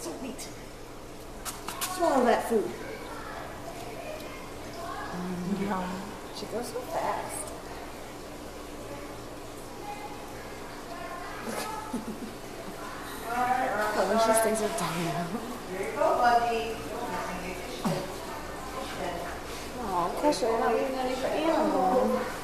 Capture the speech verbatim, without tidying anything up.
Sweet. Swallow that food. Yum. She goes so fast. Oh, when she sticks her tongue out. There you go, buddy. Oh, Kesha, you're not leaving any for Animal.